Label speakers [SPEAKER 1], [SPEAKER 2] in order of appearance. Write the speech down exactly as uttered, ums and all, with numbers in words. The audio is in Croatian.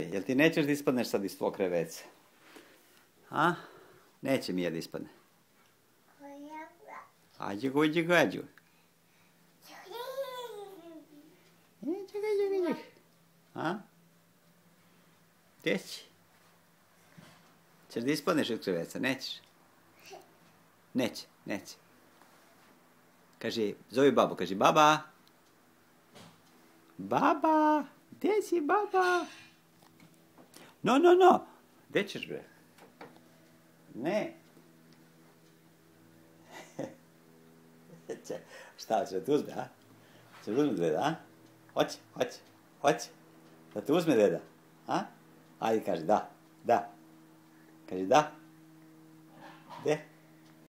[SPEAKER 1] jel ti nećeš da ispadneš sad iz tvog kreveca? A? Neće Mija da ispadne. Ađu, uđu, gađu. A? Gdje će? Češ da ispadneš iz kreveca? Nećeš? Neće, neće. Kaži, zovi babu, kaži baba. Baba, gdje si baba? No, no, no. Gdje ćeš bre? Ne. Šta hoće da te uzme, a? Će da uzme deda, a? Hoće, hoće, hoće. Da te uzme deda, a? Ajde, kaži da, da. Kaži da. Gdje?